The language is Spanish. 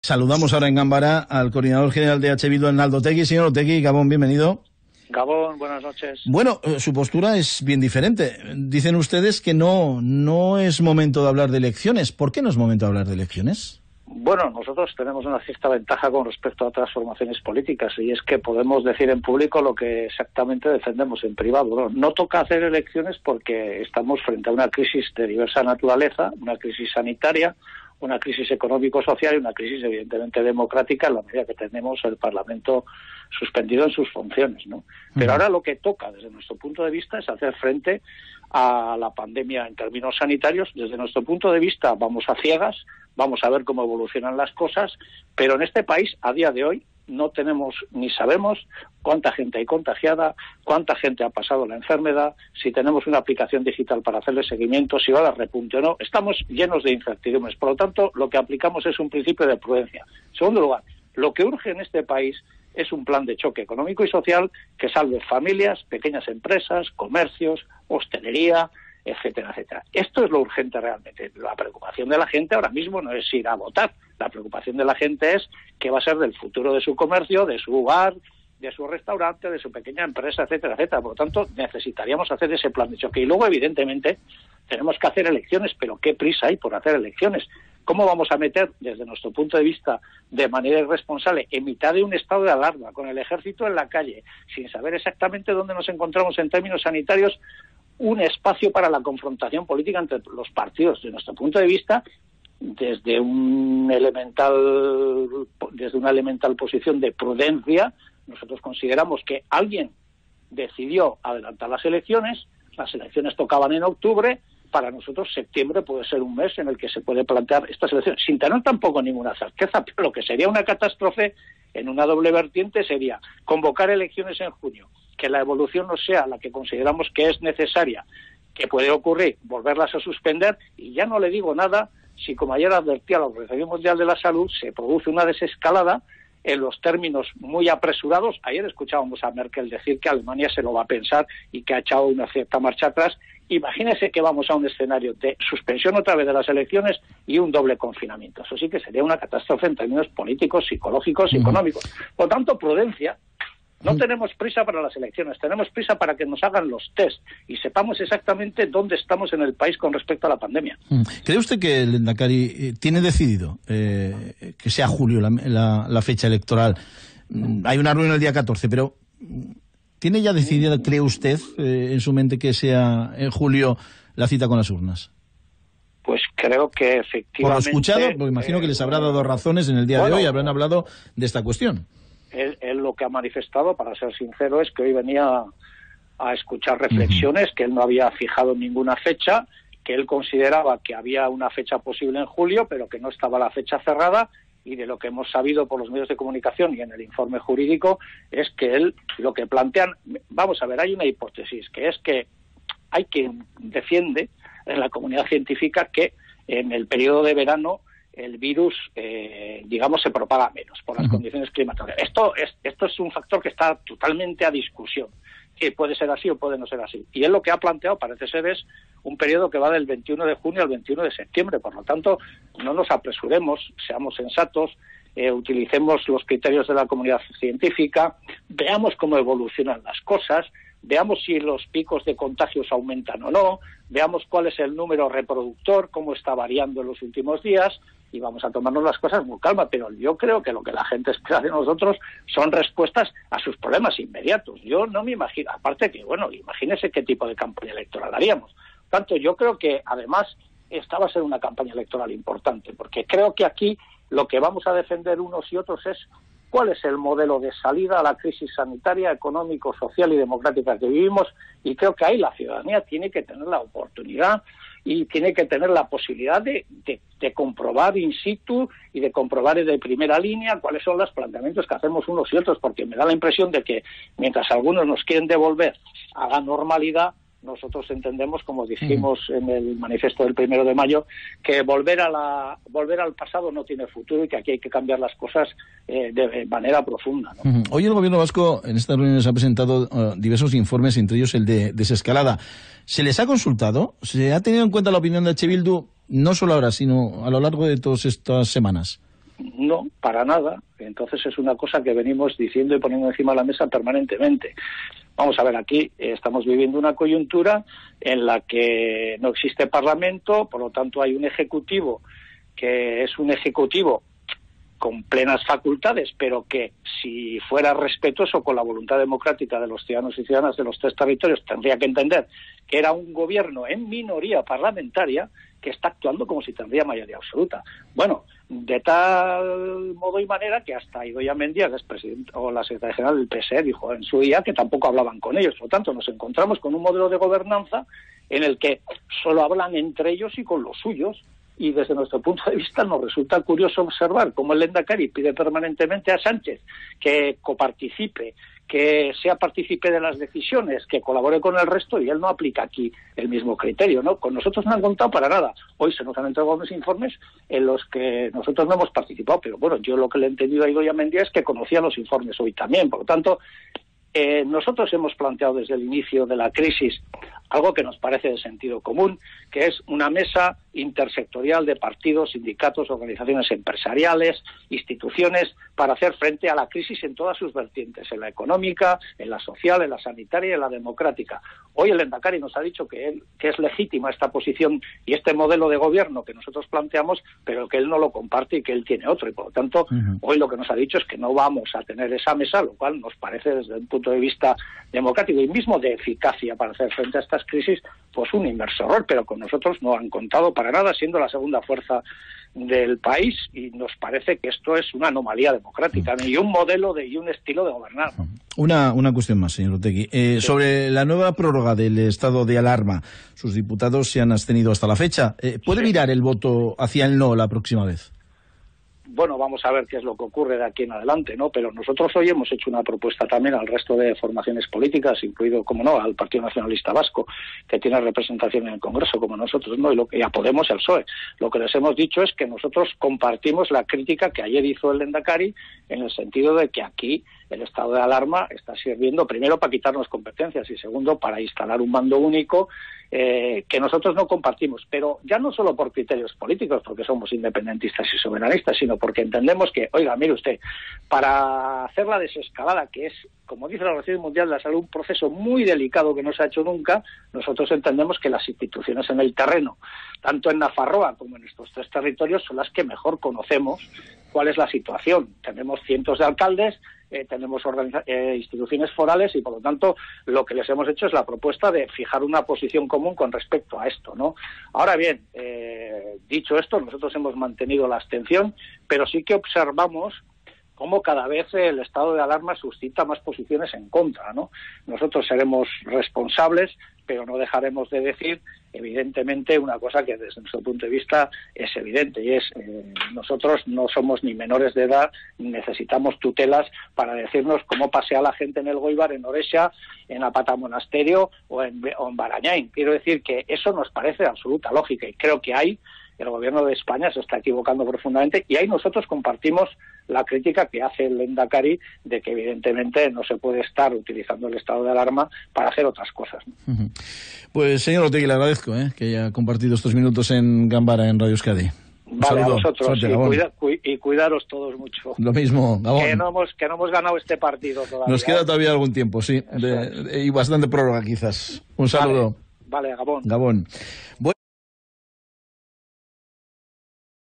Saludamos ahora en Gámbara al coordinador general de H. Bildu, Arnaldo Otegi. Señor Otegi, Gabón, bienvenido. Gabón, buenas noches. Bueno, su postura es bien diferente. Dicen ustedes que no es momento de hablar de elecciones. ¿Por qué no es momento de hablar de elecciones? Bueno, nosotros tenemos una cierta ventaja con respecto a otras formaciones políticas, y es que podemos decir en público lo que exactamente defendemos en privado. No toca hacer elecciones porque estamos frente a una crisis de diversa naturaleza, una crisis sanitaria, una crisis económico-social y una crisis evidentemente democrática, en la medida que tenemos el Parlamento suspendido en sus funciones, ¿no? Pero ahora lo que toca, desde nuestro punto de vista, es hacer frente a la pandemia en términos sanitarios. Desde nuestro punto de vista vamos a ciegas, vamos a ver cómo evolucionan las cosas, pero en este país, a día de hoy, no tenemos ni sabemos cuánta gente hay contagiada, cuánta gente ha pasado la enfermedad, si tenemos una aplicación digital para hacerle seguimiento, si va a dar repunte o no. Estamos llenos de incertidumbres. Por lo tanto, lo que aplicamos es un principio de prudencia. En segundo lugar, lo que urge en este país es un plan de choque económico y social que salve familias, pequeñas empresas, comercios, hostelería, etcétera, etcétera. Esto es lo urgente realmente. La preocupación de la gente ahora mismo no es ir a votar. La preocupación de la gente es qué va a ser del futuro de su comercio, de su hogar, de su restaurante, de su pequeña empresa, etcétera, etcétera. Por lo tanto, necesitaríamos hacer ese plan de choque. Y luego, evidentemente, tenemos que hacer elecciones, pero ¿qué prisa hay por hacer elecciones? ¿Cómo vamos a meter, desde nuestro punto de vista, de manera irresponsable, en mitad de un estado de alarma, con el ejército en la calle, sin saber exactamente dónde nos encontramos en términos sanitarios, un espacio para la confrontación política entre los partidos? Desde nuestro punto de vista, desde una elemental posición de prudencia, nosotros consideramos que alguien decidió adelantar las elecciones tocaban en octubre. Para nosotros septiembre puede ser un mes en el que se puede plantear estas elecciones, sin tener tampoco ninguna certeza, pero lo que sería una catástrofe en una doble vertiente sería convocar elecciones en junio, que la evolución no sea la que consideramos que es necesaria, que puede ocurrir, volverlas a suspender, y ya no le digo nada si, como ayer advertía la Organización Mundial de la Salud, se produce una desescalada en los términos muy apresurados. Ayer escuchábamos a Merkel decir que Alemania se lo va a pensar y que ha echado una cierta marcha atrás. Imagínese que vamos a un escenario de suspensión otra vez de las elecciones y un doble confinamiento. Eso sí que sería una catástrofe en términos políticos, psicológicos y económicos. Por tanto, prudencia. No tenemos prisa para las elecciones, tenemos prisa para que nos hagan los test y sepamos exactamente dónde estamos en el país con respecto a la pandemia. ¿Cree usted que el Lehendakari tiene decidido que sea julio la fecha electoral? Hay una reunión el día 14, pero ¿tiene ya decidida, cree usted, en su mente que sea en julio la cita con las urnas? Pues creo que efectivamente... Por lo escuchado, porque imagino que les habrá dado razones en el día de hoy, habrán hablado de esta cuestión. Él lo que ha manifestado, para ser sincero, es que hoy venía a escuchar reflexiones, que él no había fijado ninguna fecha, que él consideraba que había una fecha posible en julio, pero que no estaba la fecha cerrada, y de lo que hemos sabido por los medios de comunicación y en el informe jurídico, es que él lo que plantean... Vamos a ver, hay una hipótesis, que es que hay quien defiende en la comunidad científica que en el periodo de verano el virus, digamos, se propaga menos por las condiciones climatológicas. Esto es un factor que está totalmente a discusión, que puede ser así o puede no ser así. Y él lo que ha planteado, parece ser, es un periodo que va del 21 de junio al 21 de septiembre. Por lo tanto, no nos apresuremos, seamos sensatos, utilicemos los criterios de la comunidad científica, veamos cómo evolucionan las cosas, veamos si los picos de contagios aumentan o no, veamos cuál es el número reproductor, cómo está variando en los últimos días, y vamos a tomarnos las cosas muy calma. Pero yo creo que lo que la gente espera de nosotros son respuestas a sus problemas inmediatos. Yo no me imagino, aparte que, bueno, imagínese qué tipo de campaña electoral haríamos. Tanto yo creo que, además, esta va a ser una campaña electoral importante, porque creo que aquí lo que vamos a defender unos y otros es cuál es el modelo de salida a la crisis sanitaria, económico, social y democrática que vivimos, y creo que ahí la ciudadanía tiene que tener la oportunidad y tiene que tener la posibilidad de comprobar in situ y de comprobar de primera línea cuáles son los planteamientos que hacemos unos y otros, porque me da la impresión de que mientras algunos nos quieren devolver a la normalidad, nosotros entendemos, como dijimos en el manifiesto del 1 de mayo, que volver al pasado no tiene futuro y que aquí hay que cambiar las cosas de manera profunda, ¿no? Hoy el Gobierno vasco en estas reuniones ha presentado diversos informes, entre ellos el de desescalada. ¿Se les ha consultado? ¿Se ha tenido en cuenta la opinión de H. Bildu, no solo ahora, sino a lo largo de todas estas semanas? No, para nada, entonces es una cosa que venimos diciendo y poniendo encima de la mesa permanentemente. Vamos a ver, aquí estamos viviendo una coyuntura en la que no existe Parlamento, por lo tanto hay un Ejecutivo que es un Ejecutivo con plenas facultades, pero que si fuera respetuoso con la voluntad democrática de los ciudadanos y ciudadanas de los tres territorios, tendría que entender que era un gobierno en minoría parlamentaria que está actuando como si tendría mayoría absoluta. Bueno, de tal modo y manera que hasta Idoia Mendia, que es presidente o la secretaria general del PSE, dijo en su día que tampoco hablaban con ellos. Por lo tanto, nos encontramos con un modelo de gobernanza en el que solo hablan entre ellos y con los suyos. Y desde nuestro punto de vista nos resulta curioso observar cómo el Lehendakari pide permanentemente a Sánchez que coparticipe, que sea partícipe de las decisiones, que colabore con el resto, y él no aplica aquí el mismo criterio, ¿no? Con nosotros no han contado para nada. Hoy se nos han entregado unos informes en los que nosotros no hemos participado, pero bueno, yo lo que le he entendido a Idoia Mendia es que conocía los informes hoy también. Por lo tanto, nosotros hemos planteado desde el inicio de la crisis algo que nos parece de sentido común, que es una mesa intersectorial de partidos, sindicatos, organizaciones empresariales, instituciones, para hacer frente a la crisis en todas sus vertientes, en la económica, en la social, en la sanitaria y en la democrática. Hoy el Lehendakari nos ha dicho que es legítima esta posición y este modelo de gobierno que nosotros planteamos, pero que él no lo comparte y que él tiene otro. Y por lo tanto, hoy lo que nos ha dicho es que no vamos a tener esa mesa, lo cual nos parece desde un punto de vista democrático y mismo de eficacia para hacer frente a estas crisis, pues un inmenso error, pero con nosotros no han contado para nada, siendo la segunda fuerza del país, y nos parece que esto es una anomalía democrática y un modelo y un estilo de gobernar. Una cuestión más, señor Otegi. Sí. Sobre la nueva prórroga del estado de alarma, sus diputados se han abstenido hasta la fecha. ¿Puede virar el voto hacia el no la próxima vez? Bueno, vamos a ver qué es lo que ocurre de aquí en adelante, ¿no? Pero nosotros hoy hemos hecho una propuesta también al resto de formaciones políticas, incluido, como no, al Partido Nacionalista Vasco, que tiene representación en el Congreso, como nosotros, ¿no? Y a Podemos y al PSOE. Lo que les hemos dicho es que nosotros compartimos la crítica que ayer hizo el Lehendakari, en el sentido de que aquí el estado de alarma está sirviendo, primero, para quitarnos competencias y segundo, para instalar un mando único que nosotros no compartimos, pero ya no solo por criterios políticos, porque somos independentistas y soberanistas, sino porque entendemos que, oiga, mire usted, para hacer la desescalada, que es, como dice la Organización Mundial de la Salud, un proceso muy delicado que no se ha hecho nunca, nosotros entendemos que las instituciones en el terreno, tanto en Nafarroa como en estos tres territorios, son las que mejor conocemos cuál es la situación. Tenemos cientos de alcaldes, tenemos instituciones forales y, por lo tanto, lo que les hemos hecho es la propuesta de fijar una posición común con respecto a esto, ¿no? Ahora bien, dicho esto, nosotros hemos mantenido la abstención, pero sí que observamos cómo cada vez el estado de alarma suscita más posiciones en contra, ¿no? Nosotros seremos responsables, pero no dejaremos de decir, evidentemente, una cosa que desde nuestro punto de vista es evidente, y es nosotros no somos ni menores de edad, ni necesitamos tutelas para decirnos cómo pasea la gente en el Goibar, en Orexa, en Apata Monasterio o en Barañáin. Quiero decir que eso nos parece de absoluta lógica, y creo que ahí el gobierno de España se está equivocando profundamente, y ahí nosotros compartimos la crítica que hace el Lehendakari de que evidentemente no se puede estar utilizando el estado de alarma para hacer otras cosas, ¿no? Pues señor Otegi, le agradezco que haya compartido estos minutos en Gambara, en Radio Euskadi. Vale, a vosotros, y cuidaros todos mucho. Lo mismo, Gabón. Que no hemos ganado este partido todavía. Nos queda todavía algún tiempo, sí, y bastante prórroga quizás. Un saludo. Vale, Gabón. Gabón.